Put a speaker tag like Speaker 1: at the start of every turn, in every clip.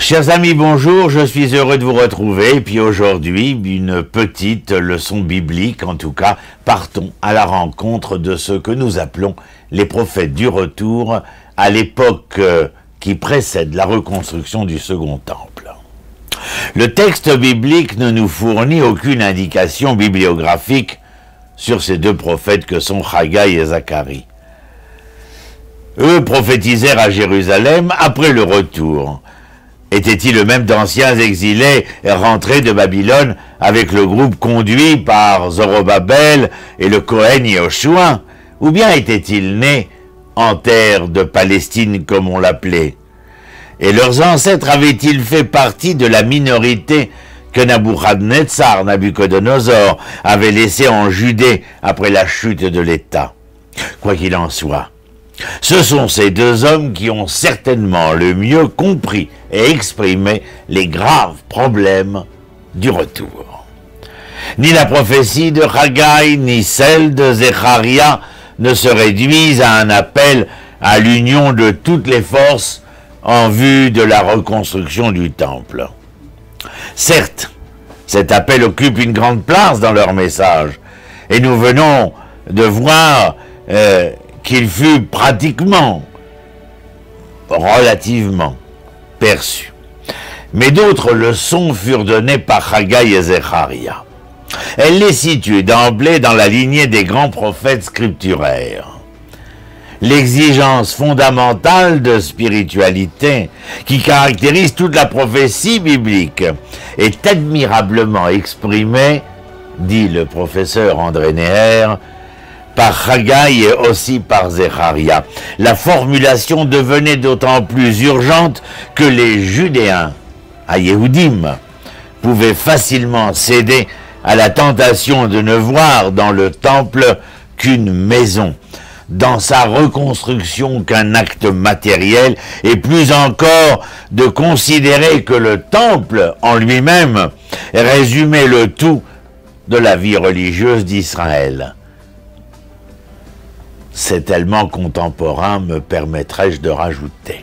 Speaker 1: Chers amis, bonjour, je suis heureux de vous retrouver. Et puis aujourd'hui, une petite leçon biblique, en tout cas, partons à la rencontre de ce que nous appelons les prophètes du retour à l'époque qui précède la reconstruction du Second Temple. Le texte biblique ne nous fournit aucune indication bibliographique sur ces deux prophètes que sont Haggai et Zacharie. Eux prophétisèrent à Jérusalem après le retour. Étaient-ils eux-mêmes d'anciens exilés rentrés de Babylone avec le groupe conduit par Zorobabel et le Cohen Yehoshua? Ou bien étaient-ils nés en terre de Palestine comme on l'appelait? Et leurs ancêtres avaient-ils fait partie de la minorité que Nabuchodonosor avait laissée en Judée après la chute de l'État? Quoi qu'il en soit, ce sont ces deux hommes qui ont certainement le mieux compris et exprimé les graves problèmes du retour. Ni la prophétie de Haggai, ni celle de Zecharia ne se réduisent à un appel à l'union de toutes les forces en vue de la reconstruction du temple. Certes, cet appel occupe une grande place dans leur message, et nous venons de voir qu'il fut pratiquement, relativement, perçu. Mais d'autres leçons furent données par Haggai et Zecharia. Elle les situe d'emblée dans la lignée des grands prophètes scripturaires. L'exigence fondamentale de spiritualité qui caractérise toute la prophétie biblique est admirablement exprimée, dit le professeur André Neher, par Haggai et aussi par Zecharia. La formulation devenait d'autant plus urgente que les Judéens, à Yehudim, pouvaient facilement céder à la tentation de ne voir dans le temple qu'une maison, dans sa reconstruction qu'un acte matériel, et plus encore de considérer que le temple en lui-même résumait le tout de la vie religieuse d'Israël. C'est tellement contemporain, me permettrais-je de rajouter.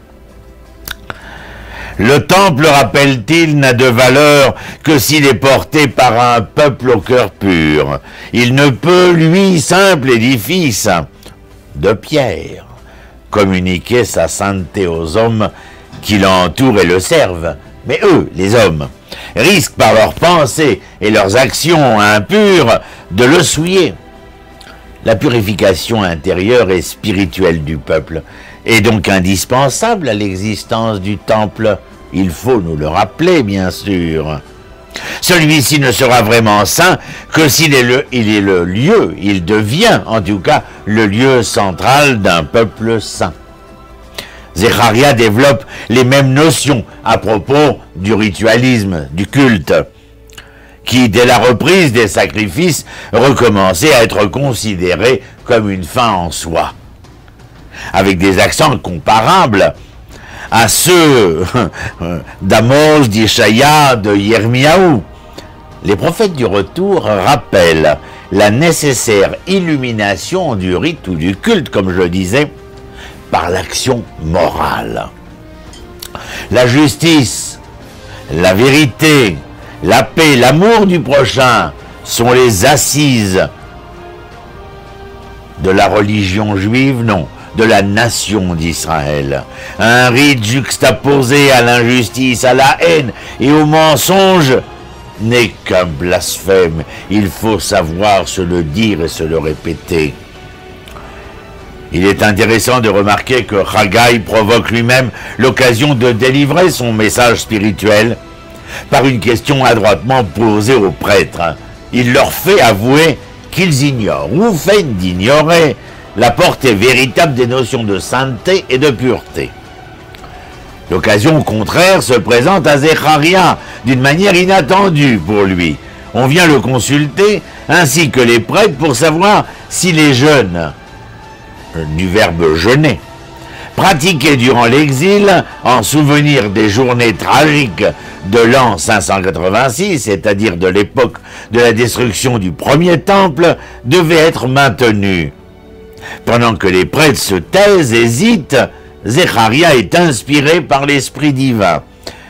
Speaker 1: Le temple, rappelle-t-il, n'a de valeur que s'il est porté par un peuple au cœur pur. Il ne peut, lui, simple édifice de pierre, communiquer sa sainteté aux hommes qui l'entourent et le servent. Mais eux, les hommes, risquent par leurs pensées et leurs actions impures de le souiller. La purification intérieure et spirituelle du peuple est donc indispensable à l'existence du temple. Il faut nous le rappeler, bien sûr. Celui-ci ne sera vraiment saint que s'il est le lieu, il devient en tout cas le lieu central d'un peuple saint. Zecharia développe les mêmes notions à propos du ritualisme, du culte, qui, dès la reprise des sacrifices, recommençait à être considéré comme une fin en soi, avec des accents comparables à ceux d'Amos, d'Ishaïa, de Yirmiyahu. Les prophètes du retour rappellent la nécessaire illumination du rite ou du culte, comme je le disais, par l'action morale. La justice, la vérité, la paix, l'amour du prochain sont les assises de la religion juive, non, de la nation d'Israël. Un rite juxtaposé à l'injustice, à la haine et au mensonge n'est qu'un blasphème. Il faut savoir se le dire et se le répéter. Il est intéressant de remarquer que Haggai provoque lui-même l'occasion de délivrer son message spirituel par une question adroitement posée aux prêtres. Il leur fait avouer qu'ils ignorent, ou feignent d'ignorer, la portée véritable des notions de sainteté et de pureté. L'occasion, au contraire, se présente à Zecharia d'une manière inattendue pour lui. On vient le consulter, ainsi que les prêtres, pour savoir si les jeûnes, du verbe jeûner, pratiqués durant l'exil en souvenir des journées tragiques de l'an 586, c'est-à-dire de l'époque de la destruction du premier temple, devaient être maintenus. Pendant que les prêtres se taisent, hésitent, Zecharia est inspiré par l'Esprit divin.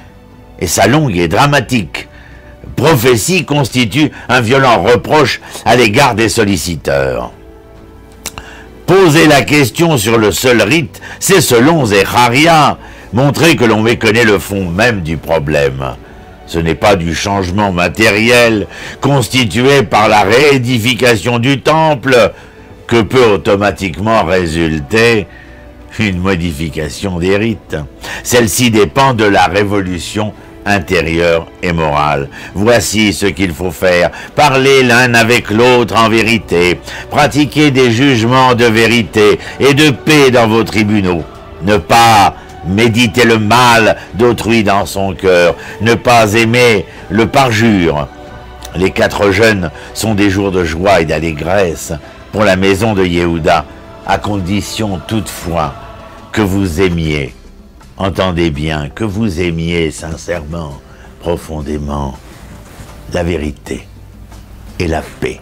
Speaker 1: et sa longue et dramatique prophétie constitue un violent reproche à l'égard des solliciteurs. Poser la question sur le seul rite, c'est selon Zecharia montrer que l'on méconnaît le fond même du problème. Ce n'est pas du changement matériel constitué par la réédification du temple que peut automatiquement résulter une modification des rites. Celle-ci dépend de la révolution intérieure et morale. Voici ce qu'il faut faire. Parler l'un avec l'autre en vérité. Pratiquer des jugements de vérité et de paix dans vos tribunaux. Ne pas méditer le mal d'autrui dans son cœur. Ne pas aimer le parjure. Les 4 jeûnes sont des jours de joie et d'allégresse pour la maison de Yehuda, à condition toutefois que vous aimiez, entendez bien, que vous aimiez sincèrement, profondément, la vérité et la paix.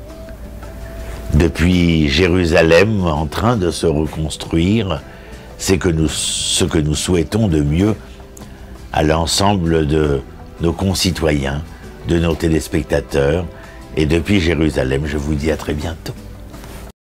Speaker 1: Depuis Jérusalem, en train de se reconstruire, c'est ce que nous souhaitons de mieux à l'ensemble de nos concitoyens, de nos téléspectateurs. Et depuis Jérusalem, je vous dis à très bientôt.